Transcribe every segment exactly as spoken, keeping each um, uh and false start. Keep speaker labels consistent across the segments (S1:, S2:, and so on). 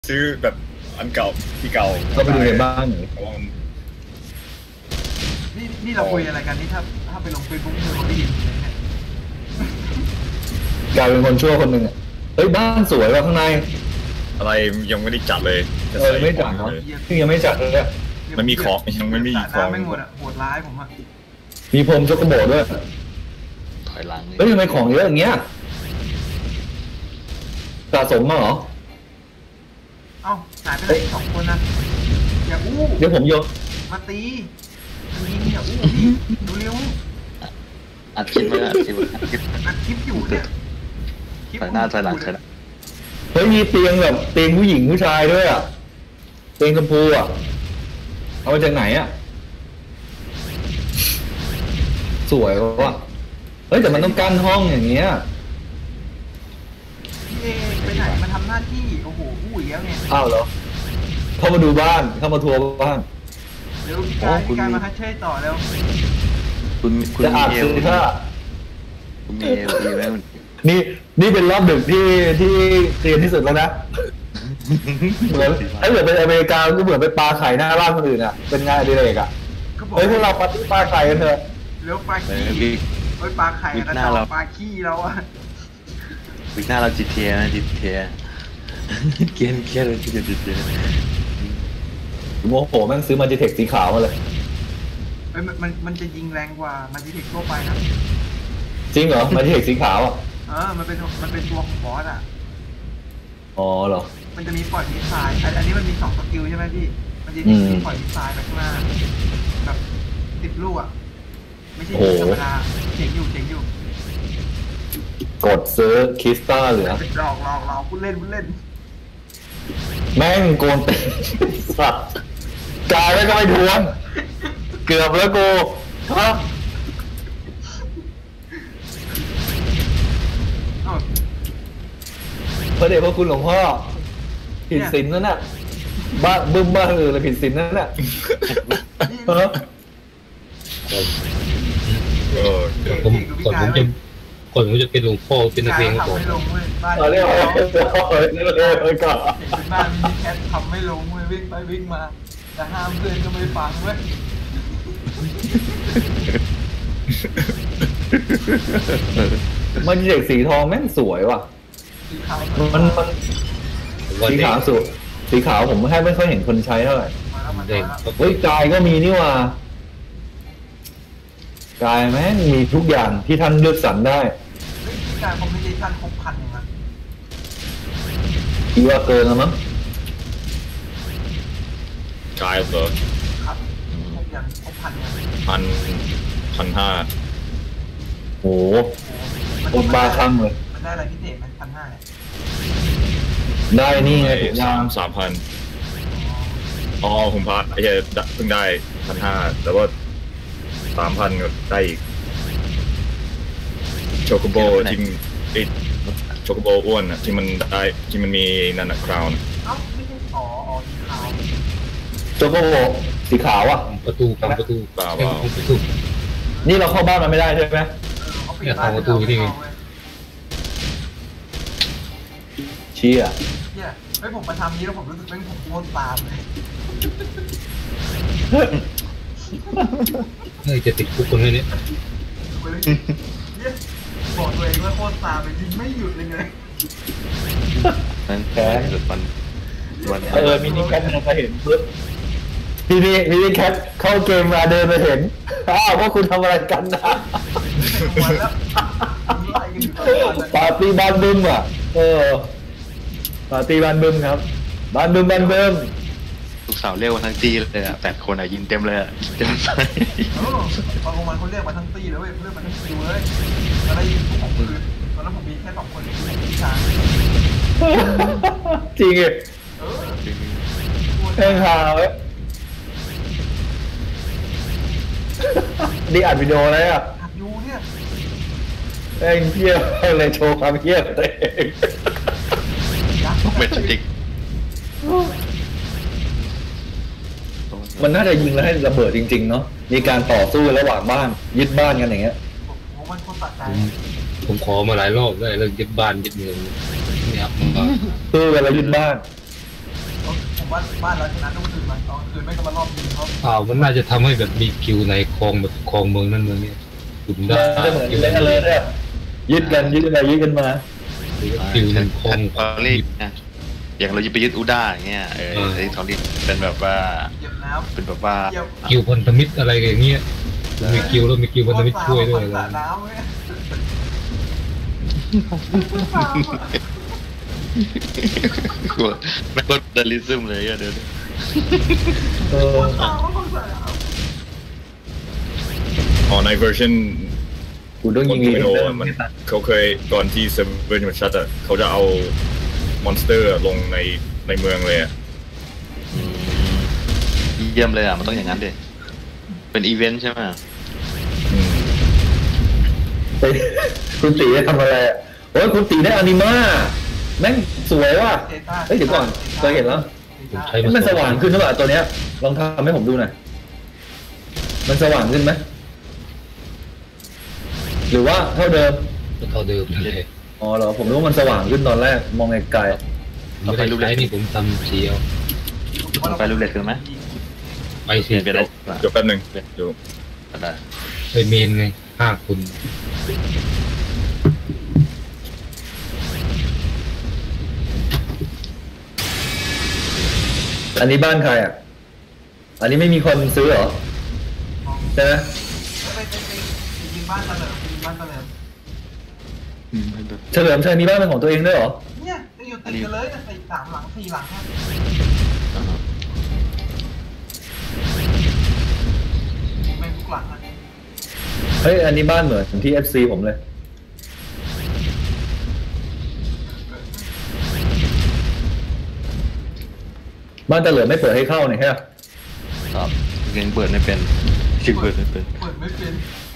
S1: ซื้อแบบอันเก่าที่เก่า
S2: ก็ไปดูในบ้านหน่อย
S3: นี่นี่เราคุยอะไรกันนี่ถ้าถ้าไปลงเฟซบุ๊กเธอเขาได้ยินเลยเนี่ย
S2: กลายเป็นคนชั่วคนหนึ่งอ่ะเฮ้ยบ้านสวยว่ะข้างใน
S1: อะไรยังไม่ได้จัดเลย
S2: เออไม่จัดเนาะที่ยังไม่จัดเลยอ่ะ
S1: มันมีของยังไม่มีของ
S3: ไม่หมดอ่ะโหดร้ายผมอ่ะ
S2: มีพรมช็อกโกโบด้วย
S4: ถอยหลัง
S2: เฮ้ยทำไมของเยอะอย่างเงี้ยสะสมมาเหรอ
S3: เอ้าหายไปไหนสองคนนะอย่าอู้
S2: เดี๋ยวผมโยน
S3: มาตียิงอย่าอู้พี่ดูเร็ว
S4: อัดคลิปมาอัดคลิปอัดคลิป
S3: อัดคลิปอยู่เนี่ย
S4: ถอยหน้าถอยหลังถอยหลัง
S2: เฮ้ยมีเตียงแบบเตียงผู้หญิงผู้ชายด้วยอ่ะเตียงชมพูอ่ะเอามาจากไหนอ่ะสวยว่ะเฮ้ยแต่มันต้องกั้นห้องอย่างเงี้ย
S3: เอ๊ไปไหนมาทำหน้าที่โอ้โหอู้อีกแล้วเนี่ย
S2: อ้าวเหรอเข้ามาดูบ้านเข้ามาทัวร์บ้าน
S3: เดี๋ยวพี่กายพี่กายมาคัดเช่ต่อแล้ว
S4: คุณคุณ
S2: มีเอลถ้า
S4: คุณมีเอลดีไหม
S2: นี่นี่เป็นรอบดึกที่ที่เรียนที่สุดแล้วนะเหมือนถ้าเกิดเป็นอเมริกาก็เหมือนไปปลาไข่หน้าบ้านคนอื่นอ่ะเป็นงานอดิเรกอ่ะเฮ้ยพวกเราปาร์ตี้ปลาไข่กันเถอะ
S3: เลี้ยวปลาขี้เฮ้ยปลาไข่กันต่อปลาขี้เราอ่ะ
S4: วิกหน้าเราจีเทียนะจีเทียเกียนเกียนเราจีเทียจีเทีย
S2: โมโหแม่งซื้อมาจิเทคสีขาวมาเลย
S3: เฮ้ยมันมันมันจะยิงแรงกว่ามาจิเทคทั่วไปนะ
S2: จริงเหรอมาจิเทคสีขาวอ่ะ
S3: เออมันเป็นมันเป็นตัวของบอสอ่ะ
S2: อ๋อเหรอ
S3: มันจะมีปล่อยมิสไซล์อันนี้มันมีสองสกิลใช่ไหมพี่มันจะมีปล่อยมิสไซล์ไปข้างหน้าแบบติดลูกอ่ะไม่ใช่ธรรมดาเจ๋งอยู่เจ๋งอยู่
S2: กดซื้อคริสตัลเหลือ
S3: หลอกหลอกหลอกพูดเล่นพูดเล่น
S2: แม่งโกนตีสัตว์กายแล้วก็ไม่ทวงเกือบแล้วกูฮะพระเดชพระคุณหลวงพ่อผิดศีลนั่นน่ะบ้าบึ้มบ้าเออเลยผิดศีลนั่นน่ะเออ
S5: ผมก่อนผมจะก่อนผมจะเป็นหลวงพ่อเป็นนักเลงก่อน
S2: เอาเรียกว่าเรียกว่าไปก่อน
S3: บ้านมีแคททำไม่ลงเว้ยวิ่งไปวิ่งมาแต่ห้ามเพื่อนก็ไม่ฟังเว้ย
S2: มันเด็กสีทองแม่งสวยว่ะมันมันสีขาวสวยสีขาวผมแค่ไม่ค่อยเห็นคนใช้เท่าไหร่เฮ้ยกายก็มีนี่ว่ะกายแม่งมีทุกอย่างที่ท่านเลือกสรรได้
S3: การคอมพิวเตชันครบพันยังไง
S2: คิดว่าเกินแล้วมั้ง
S1: กายเหรอ
S3: ครับครบยังครบพันยัง
S1: พันพันห้า
S2: โอ้โหโคตรบ้าคลั่งเลย
S3: มันได้อะไรพิเศษไหมพันห้าเนี่ย
S2: ได้นี่ไง
S1: สามสามพันอ๋อผมพลาดไอ้เหี้ยเพิ่งได้พันห้าแต่ว่าสามพันก็ได้อีกโชโกโบที่ติดโชโกโบอ้วนอ่ะที่มันได้ที่มันมีนันน่ะคราวน์
S3: เอ้าไม่ใช่อ๋ออ๋อสีขาว
S2: โชโกโบสีขาวอ่ะ
S5: ประตูประตู
S1: เปล่าเปล่า
S5: ประตู
S2: นี่เราเข้าบ้านมันไม่ได้ใช่ไหม
S5: เนี่ยทางประตูที่นี่
S2: เชี่ย
S3: เนี่ยเฮ้ยผมมาทำนี้แล้วผมรู้สึกเป็นผมโคตรตามเลย
S5: เฮ้ยจะติดคุกคนเลยเนี่ย
S3: บอกตัวเองว่าโคตรตามเลยยิงไม่หยุดเลยไง
S4: นั่นแค่วันวัน
S2: เออมินิแคทเราเห็นปุ๊บทีนี้มินิแคทเข้าเกมมาเดินมาเห็นอ้าวพวกคุณทำอะไรกันนะปาร์ตี้บ้านบึ้มอ่ะเออปาร์ตี้บ้านบึ้มครับบ้านบึ้มบ้านบึ้ม
S4: ลูกสาวเรียกว่าทั้งตีเลยอ่ะแปดคนอ่ะยิงเต็มเลยอ่ะเต็มใส่
S3: บางคนเขาเรียกมาทั้งตีเลยเว้ยเรียกมาทั้งคิวเลยตอนนั้นยิงทุกของคืนตอนนั้นผมมีแค่สองคนคือพี่ช้าง
S2: จริงเหรอ
S3: เออ
S2: เอ็งหาวดีอัดวิดีโออะไรอ่ะ
S3: อัดยูเนี่ย
S2: เอ็งเพี้ยอะไรโชว์ความเพี้ยตัวเอง
S4: เป็นจริง
S2: มันน่าจะยิงแล้วให้ระเบิดจริงๆเนาะมีการต่อสู้ระหว่างบ้านยึดบ้านกันอย่างเงี้ย
S3: ผมมันคนตัดใจ
S5: ผมขอมาหลายรอบแล้วเรื่องยึดบ้านยึดเมืองเนี่ยครับ
S2: คือเวลายึดบ้าน
S3: ว่าบ้านเราชนะต้องคืนมันตอนคืนไม่ก็มารอบยิงเขา
S5: อ้าวมันน่าจะทำให้แบบมีคิวในคลองแบบคลองเมืองนั้นเมืองนี้ขุนได้
S2: จะเหมือนเล่นเลยเนี่ยยึดกันยึดกันไปยึดกันมา
S5: คิวในคลอง
S4: ทอรี่นะอย่างเราจะไปยึดอุด้าอย่างเงี้ยเออไอ้ทอรี่เป็นแบบว่า
S3: เหยียบน้
S4: เป็นแบบว่า
S3: ำเหยียบ
S5: คิวพันธมิตรอะไรอย่างเงี้ยมีคิวแล้วมีคิวพันธมิตรช่วยด้วย
S3: ส
S5: อะไร
S3: ระน้ำเว้ย
S4: กลัวไม่ก็เดลิซึมเลยอะเดี๋ยว
S2: เออ
S3: สาวคนสระน้
S1: อ๋อในเวอร์ชัน
S2: กูต้อง
S1: ค
S2: ยิ
S1: น
S2: ง
S1: ที่
S2: อี
S1: ไม่
S2: ก
S1: โด
S2: เดิ
S1: น
S2: ม
S1: มันเขาเคยก่อนที่เซเว่นมันชัดอ่ะเขาจะเอามอนสเตอร์ลงในในเมืองเลยอ่ะ
S4: เยี่ยมเลยอ่ะมันต้องอย่างนั้นดิเป็นอีเวนต์ใช่ไหม
S1: อืม
S2: เฮ้ยคุณตีได้ทำอะไรอะโอ้ยคุณตีได้อนิมาแม่งสวยว่ะ
S3: ำเซต้า
S2: เฮ้ยเดี๋ยวก่อนเคยเห็นแล้ว
S5: ผมใช้
S2: มันสว่างขึ้นหรือเปล่าตัวเนี้ยลองทำให้ผมดูหน่อยมันสว่างขึ้นไหมหรือว่าเท่าเดิม
S5: ก็เท่าเดิมนั่นแหละ
S2: อ๋อเหรอผมรู้ว่ามันสว่างขึ้นตอนแรกมองไกล
S5: ไม่ได้ใช้นี่ผมทำเชียว
S4: ไปรูเล็ตกันไหม
S5: ไป
S4: เป
S5: สิ
S4: ลี่ยนไปได้
S1: เดี๋ยวแป๊บหนึงเดี๋ยว
S4: ได้
S5: ไปเมนไงห้าคน
S2: ๆอันนี้บ้านใครอ่ะอันนี้ไม่มีคนซื้อเหรอใช่ไหม
S3: ไปไปไปยิงบ้านเฉลิมยิงบ้านเฉลิม
S2: เฉลิมชัยมีบ้านเป็นของตัวเองด้วยเหรอ
S3: เนี่ยจะอยู่ติดกันเลยนะสี่สามหลังสี่หลังครับแม่งทุกหลังอ่ะ
S2: เฮ้ยอันนี้บ้านเหมือนที่ เอฟ ซี ผมเลยบ้านตะเหลิมไม่เปิดให้เข้าเนี่ยใช่ไหม
S4: ครับยังเปิดไม่เป็นชิงเปิดไม่เป็น
S3: เปิดไม่เป็น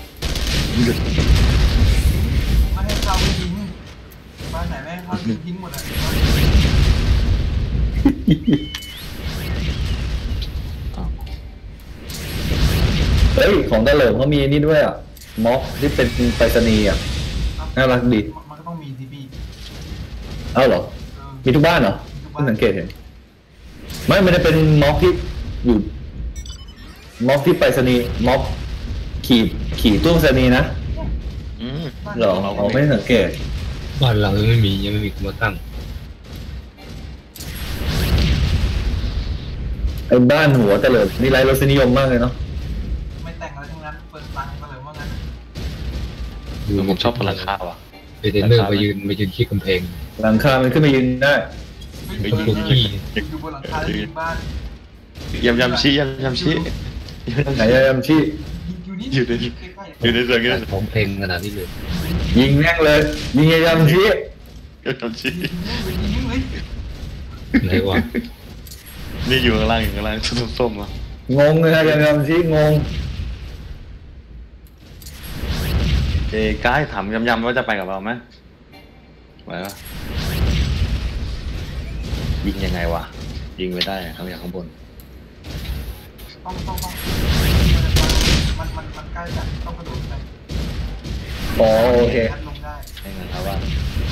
S3: ไม่ให้เข้าไปยิงบ้านไหนไม่ให้เข้ายิงทิ้งหมดอ่ะ
S2: เฮ้ยของตะเหลิมเขามีนี่ด้วยอ่ะม็อกที่เป็นไปรษณีย์อ่ะน่ารักดี
S3: มันก็ต้องมีทีบี
S2: เอ้าเหรอ
S3: เออ
S2: มีทุกบ้านเหรอเพิ่งสังเกตเห็นไม่ไม่ได้เป็นม็อกที่อยู่ม็อกที่ไปรษณีย์ม็อกขี่ขี่ตู้ไปรษณีย์นะ
S4: อืม
S2: เหรออ๋อไม่ได้สังเกต
S5: บ้านเรายังไม่มียังไม่มีคนมาตั้ง
S2: ไอ้บ้านหัวตะเลิดนี่ไรรสนิยมมากเลยเนาะ
S3: ไม่แต่งอะไรทั้งนั้นเปิดรังมาเลยว่างั้น
S4: ผมชอบพลังข้าวอ่ะ
S5: ไปเทรนเนอร์มายืนมายืนขี้กำแพง
S2: หลังคามันขึ้นมายืนได้
S3: ไม่
S5: เป็นคนขี้
S3: อยู่บนหลังคาแล้วยิงบ้าน
S4: ยำยำชี้ยำยำชี้
S2: ไหนยายำชี้
S3: อยู่นี่
S4: อยู่ใน
S3: ใกล้
S4: อยู่ในเสียงกัน
S5: ของเพลงขนาดนี้เลย
S2: ยิงแม่งเลยยิงยายำชี้
S4: ยำชี้
S3: ๆยิงเลย
S5: ไหนวะ
S4: นี่อยู่ข้างล่างอยู่ข้างล่างส้มๆอ่ะ
S2: งงเลยนะยายำชี้งง
S4: เอ้กายถามยำยำว่าจะไปกับเราไหมไหวปะยิงยังไงวะยิงไม่ได้ทำอย่างข้างบน
S3: ต้องต้องต้องมันมันมันใกล้จัดต้องกระโดดไป
S2: อ๋อโอเค
S3: ลงได้
S4: ให้เงินครับว่า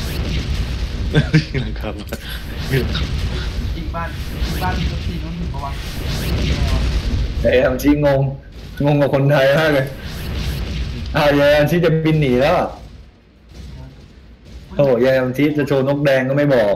S4: หลังครับ
S3: ยิงบ้านยิงบ้านมีตัวทีนู้นถึงประวัง
S2: ยายำชี้งงงงกับคนไทยมากเลยอ้าวยายำชี้จะบินหนีแล้วอะโอ้ยายำชี้จะโชว์นกแดงก็ไม่บอก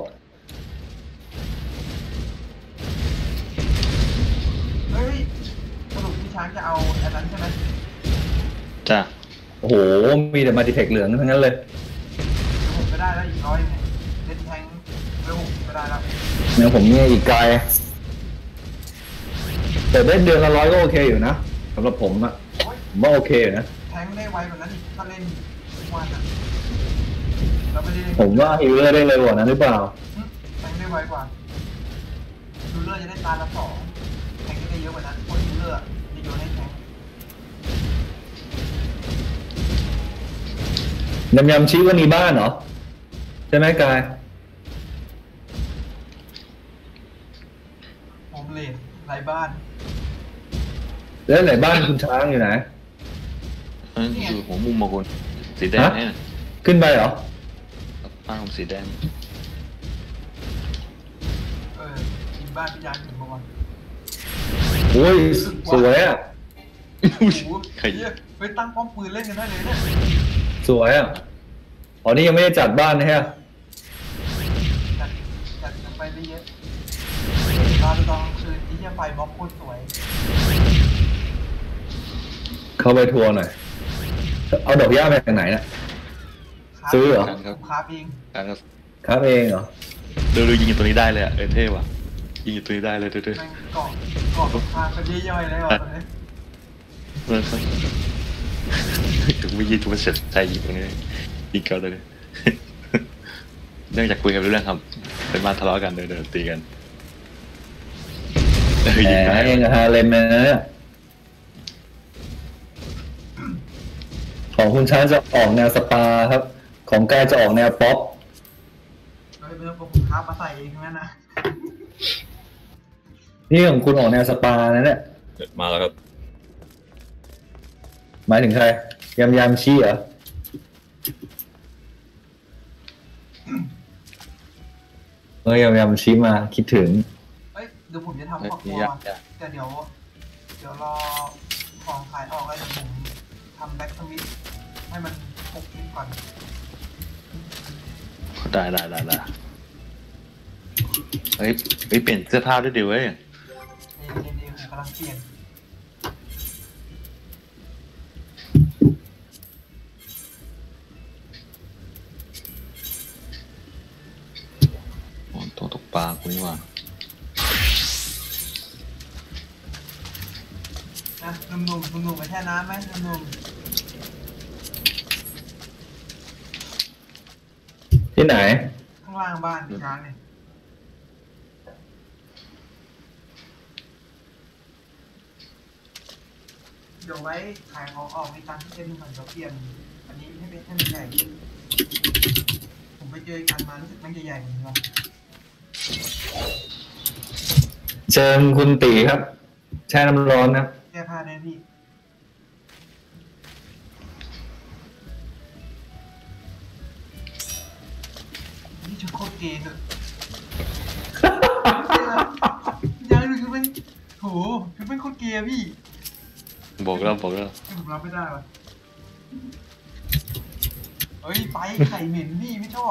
S3: เฮ้ยสรุปพี่ช้างจะเอาอันนั้นใช่ไหม
S4: จ้ะ
S2: โอ้โหมีแต่มาติเทคเหลืองทั้งนั้นเลย
S3: เดี๋ยวผมก็ได้แล้วอีกร้อยเนี่ยเล่นแทงเร็วก็ได้แล้ว
S2: เนี่ยผมเนี่ยอีกไกลแต่ได้เดือนละร้อยก็โอเคอยู่นะสำหรับผมอะ
S3: โอ้ย
S2: ผมว่าโอเคอยู่นะ
S3: แทงได้ไวกว่านั้นอีกถ้าเล่นทุกวันอ่ะเราไม่ได้เล่น
S2: ผมว่าฮิลเลอร์ได้เร็วกว่านั้นหรือเปล่า
S3: แทงได้ไวกว่าดูเลอร์จะได้ตาละสองแทงก็ได้เยอะกว่านั้นคนดูเลอร์จะโยนให้แทง
S2: ยำยำชี้ว่ามีบ้านเหรอ ใช่ไหมกาย
S3: โฮมเลนไร้บ้าน
S2: แล้วไหนบ้านคุณช้างอยู่ไหน
S4: เอ้ยอยู่หัวมุมมาคุณสีแดง
S2: ฮะ
S4: เนี่ย
S2: ขึ้นไปเหรอ
S4: บ้านผมสีแดง
S3: เออมีบ้านพี่ยานถึงประมาณ
S2: โอ้ยสวยอ่ะ
S3: โอ้โหเฮ้ยไปตั้งป้อมปืนเล่นกันได้เลยเนี่ย
S2: สวยอ่ะอ๋อนี่ยังไม่ได้จัดบ้านนะฮะ
S3: จัดจัดกันไปได้เยอะตอนตอนกลางคืนที่จะไฟบล็อกโคตรสวย
S2: เข้าไปทัวร์หน่อยเอาดอกหญ้ามาจากไหนน่ะ ซื้อเหรอ
S3: ผมคราฟเอง
S4: การก็
S2: ครับเองเหรอ
S4: ดูดูยิงอยู่ตรงนี้ได้เลยอ่ะเออเท่ว่ะยิงอยู่ตรงนี้ได้เลยดูดู
S3: แม่งเกาะเกาะสงครามกันย่อยๆเลยว่ะตอนนี้
S4: เออถึงไม่ยิงถึงมันเสร็จใจยิงตรงนี้ยิงเกาเลยเนื่องจากคุยกันเรื่องครับเป็นบ้านทะเลาะกันเดินเดินตีกันเออ
S2: แห
S4: ยิง
S2: ม
S4: ได้
S2: เองอะฮะเลมนะของคุณช้างจะออกแนวสปาครับ ของกายจะออกแนวป๊อป
S3: เฮ้ยไม่ต้องผมคราฟมาใส่เองทั้งนั้นนะ
S2: นี่ของคุณออกแนวสปานะเนี่ย
S1: มาแล้วครับ
S2: หมายถึงใครยำยำชี้เหรอเออยำยำชี้มาคิดถึง
S3: เฮ้ยเดี๋ยวผมจะทำ
S4: เออ
S3: ครอบครั
S4: นี่
S3: วย
S4: ากยาก
S3: แต่เดี๋ยว เดี๋ยวรอของขายออกแล้วเดี๋ยวผมทำแบ็กสวิตช์ให้มันครบชิ้นก่อน
S4: ได้ได้ได้ได้เฮ้ยเฮ้ยเปลี่ยนเสื้อผ้าด้วยดิเว้ย
S3: นี่นี่นี่ผมกำลังเปลี่ยน
S4: โอ้ตัวตกปลากูนี่หว่า
S3: นะหนุ่มๆหนุ่มๆไปแช่น้ำไหมหนุ่ม
S2: ที่ไหน
S3: ๆข้างล่างบ้านช้างเนี่ยเดี๋ยวไว้ขายของออกในตังค์ที่เป็นเหมือนเราเปลี่ยนอันนี้ให้เป็นให้มันใหญ่ขึ้นผมไปเจอกันมารู้สึกมันจะใหญ่เหมือนกัน
S2: เชิญคุณตีครับ แช่น้ำร้อนนะ
S3: แก้ผ้าได้พี่นี่ชุดโคตรเกย์เถอะยังดูชุดเป็นโหชุดเป็นโคตรเกย์อะพี่
S4: บอกแล้วบอกแล้ว
S3: ผมรับไม่ได้ว่ะเฮ้ยไปไข่เหม็นพี่ไม่ชอบ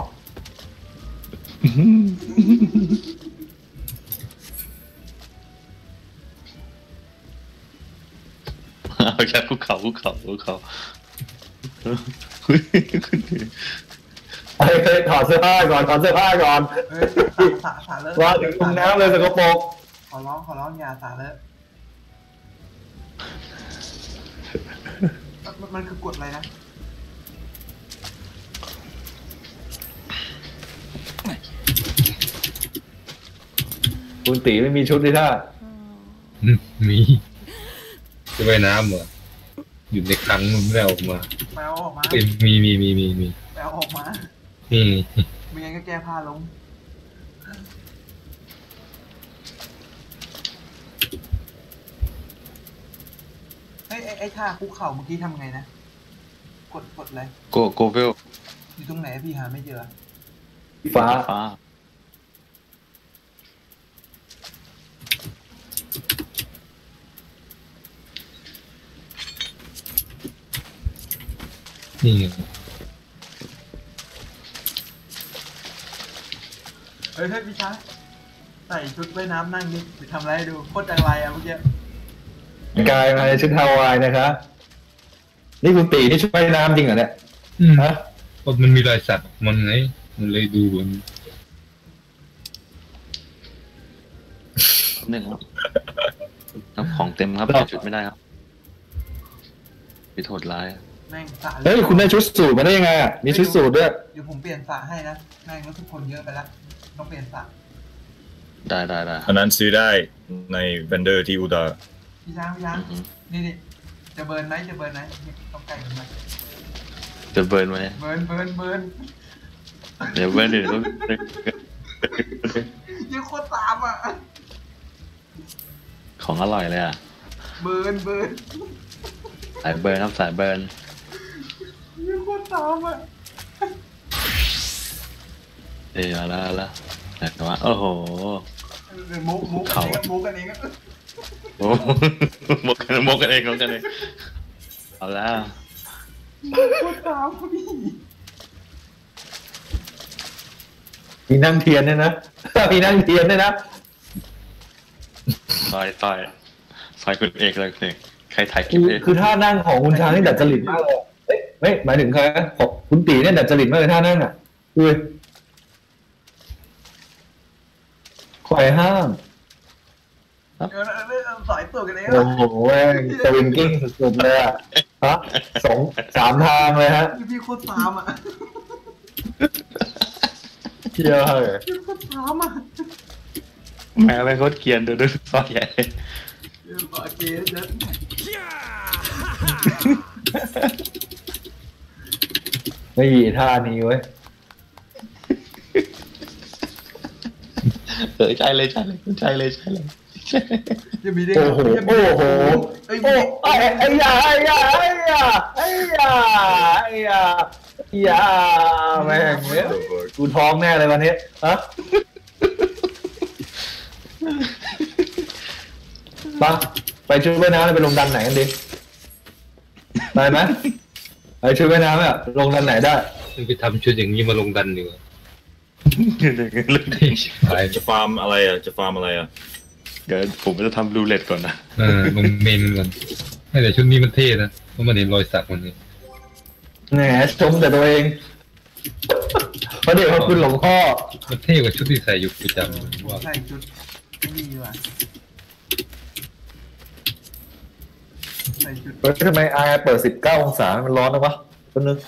S4: เอาแค่ภูเขาภูเขาภูเขา
S2: เฮ้ยเฮ้ยถอดเสื้อผ้าก่อนถอดเสื้อผ้าก่อน
S3: เฮ้ยสาสาเลอะ
S2: ว่าถึงลงน้ำเลยสกปรก
S3: ขอร้องขอร้องอย่าสาเลอะมันมันคือกฎอะไรนะ
S2: คุณตีไม่มีชุดที่ท่า
S5: อืมมีจะไปน้ำเหรออยู่ในคลังมันไม่ได้ออกมา
S3: ไปเอาออกมา
S5: เอ้ยมีมีมีมีมี
S3: ไปเอาออกมา
S5: นี่
S3: ไม่งั้นก็แก้ผ้าลงเฮ้ยไอ้ไอ้ท่าคุกเข่าเมื่อกี้ทำไงนะ กดกดอะไร
S4: โกโกเวล
S3: อยู่ตรงไหนพี่หาไม่เจอ
S2: ฟ้า
S4: ฟ้า
S5: นี่ไง
S3: เฮ้ยเฮ้ยพี่ช้างใส่ชุดว่ายน้ำนั่งดิไปทำอะไรให้ดูโคตรจังไรอ่ะเมื่อกี้
S2: กายมาในชุดฮาวายนะคะนี่คุณตีที่ชุดว่ายน้ำจริงเหรอเนี่ย
S5: อืม
S2: ฮะ
S5: ก็มันมีรอยสักมันไงมันเลยดูมัน
S4: หนึ่งครับครับของเต็มครับเปลี่ยนชุดไม่ได้ครับพิโทษร้าย
S3: แม่งสระ
S2: เฮ้ยคุณได้ชุดสูทมาได้ยังไงอ่ะมีชุดสูทด้วย
S3: เดี๋ยวผมเปลี่ยนสระให้นะแม่งรู้สึกคนเยอะไปละต้องเปลี่ยนสระ
S4: ได้ได้ได้
S1: อันนั้นซื้อได้ในเวนเดอร์ที่อุตา
S3: พี่ช้างพี่ช้าง
S4: อือหือ
S3: นี่นี่จะเบิร์นไหมจะเบิร์นไหมนี่ต้องไก่กันไหม
S4: จะเบิร์นไหม
S3: เบิร์นเบิร์นเบิร์น
S4: เดี๋ยวเบิร์นเดี๋ยวเบิร์น
S3: ยังโคตรตามอ่ะ
S4: ของอร่อยเลยอ่ะ
S3: เบิร์นเบิร์น
S4: สายเบิร์นครับสายเบิร์น
S3: ยังโคตรตามอ่ะ
S4: เดี๋ยวแล้วแล้วแต่ว่าโอ้โห
S3: มุกมุกกันเองมุกกันเอง
S4: โอ้มกกันมกกันเองมกกันเองเอาแล้ว
S3: พูดตามพี่
S2: มีนั่งเทียนเนี่ยนะ มีนั่งเทียนเนี่ยนะ
S4: ซอยซอยซอยคุณเอกเลยคุณเอกใครถ่ายคลิ
S2: คื
S4: ป
S2: อ
S4: เอง
S2: คือท่านั่งของคุณช้างนี่ดัดจริตมากเลยเอ้ยไม่หมายถึงใครนะของคุณตีเนี่ยดัดจริตมากเลยท่านั่งอ่ะคือควายห้าง
S3: เออเออสอยตัวกันเอง
S2: โอ้โหแม่งสวิงกิ้งสุดๆเลยอ่ะฮะสองสามทางเลยฮะ
S3: พี่โคตรตามอ่ะ
S2: เที่ยวเลย
S3: พี่โคตรตามอ่ะ
S4: แม่ไปโคตรเกรียนดูดูซอยใหญ่
S3: เออโอเคเดี๋ยว
S2: ไม่มีท่านี้เว้ย
S4: เออใจเลยใจเลยใจเลยใจเลย
S3: จะมีได้
S2: โอ้โหโอ้โห
S3: เอ้ย
S2: โอ้ไอ้ไอ้ยาไอ้ยาไอ้ยาไอ้ยาไอ้ยาไอ้ยาแม่งเนี่ยกูท้องแน่เลยวันนี้ฮะไปไปชุดว่ายน้ำไปลงดันไหนกันดีไปไหมไปชุดว่ายน้ำอ่ะลงดันไหนได้
S5: มึงไปทำชุดอย่างนี้มาลงดันดีกว่า
S2: ไป
S1: จะฟาร์มอะไรอ่ะจะฟาร์มอะไรอ่ะ
S4: เดี๋ยวผมจะทำรูเล็ตก่อนนะ
S5: เออลงเมนก่อนไม่แต่ชุดนี้มันเท่นะเพราะมันเห็นรอยสักมันนี่
S2: แหมชมแต่ตัวเองเพราะเดี๋ยวเขาคุณหลวงพ่อ
S5: มันเท่กว่าชุดที่ใส่อยู่ประจำว่า
S3: ใส่ชุดไม่มีว่ะใส่ชุด
S2: เฮ้ยทำไมไอเปิดสิบเก้าองศามันร้อนนะวะคนนึง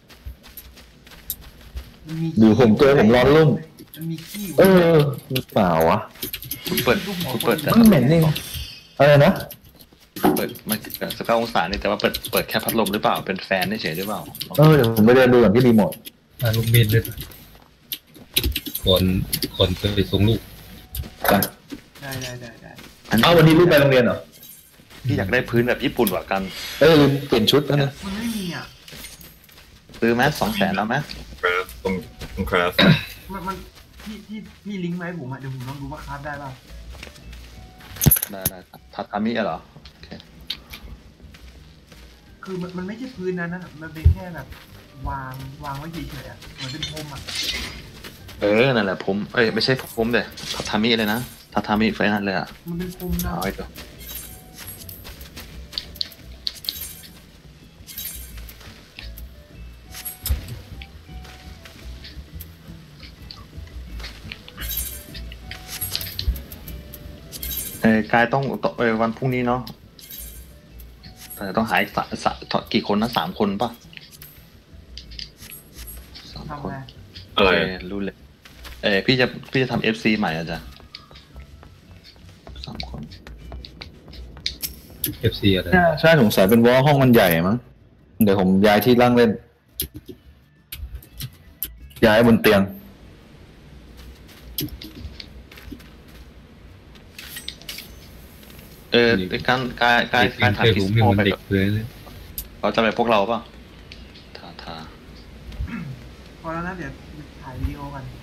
S3: มันมี
S2: ดูผมตัวผมร้อนรุ่ม
S3: มันมีขี้
S2: เออมีเปล่าวะ
S4: คุณเปิดคุณเปิดแต่
S2: มันเหม็นนี่อะไรนะ
S4: เปิดมันสิบเก้าองศานี่แต่ว่าเปิดเปิดแค่พัดลมหรือเปล่าเป็นแฟนเฉยหรือเปล่า
S2: เออเดี๋ยวผมไปเดินดูก่อนที่รีโมท
S5: อ่าลงเมนเลยก่อนก่อนไปส่งลูก
S2: ไป
S3: ได้ได้ได้ได้
S2: เอ้าวันนี้ลูกไปโรงเรียนเหรอ
S4: พี่อยากได้พื้นแบบญี่ปุ่นกว่ากัน
S2: เออลืมเปลี่ยนชุดแล้วนะ
S3: มันไม่มีอ่ะ
S4: ซื้อไหมสองแสนเอาไหม
S1: คราฟตรงตรงคราฟ
S3: มันมันพี่พี่พี่ลิงก์มาให้ผมอ่ะเดี๋ยวผมลองดูว่าคราฟได้ป่ะ
S4: ได้ได้ทัตามิเหรอโอเค
S3: คือมันมันไม่ใช่พื้นนั้นนะมันเป็นแค่แบบวางวางไว้เฉยๆอ่ะเหมือนเป็นพรมอ่ะ
S4: เออนั่นแหละผมเอ้ยไม่ใช่ผมเลยทัตามิเลยนะทัตามิไฟนั่นเลยอ่ะ
S3: มันเป็นพรมนะ
S4: เอาไอ้ตัวเออกายต้องเออวันพรุ่งนี้เนาะแต่ต้องหายสะสะกี่คนนะสามคนป่ะสาม
S3: ทำ
S4: คน
S3: ไง
S1: อะไร
S4: เอ
S1: อ่ะ
S4: อรู้เลยเออพี่จะพี่จะทำเอฟซีใหม่อ่ะจ้ะสามคน
S5: เอฟซีอะไร
S2: ใช่สงสัยเป็นเพราะว่าห้องมันใหญ่มั้งเดี๋ยวผมย้ายที่นั่งเล่น ย้ายบนเตียง
S4: เออการการการ
S5: เด็ก
S4: การ
S5: เค
S4: ถ่าย
S5: ย
S4: คลิ
S5: ผ
S4: ป
S5: มเนี่ย
S4: โอ
S5: มัน
S4: ไป
S5: เด็กเลย
S4: เขาจะไปพวกเราป่ะทาทา
S3: พอแล้วนะเดี๋ยวถ่ายวิดีโอกัน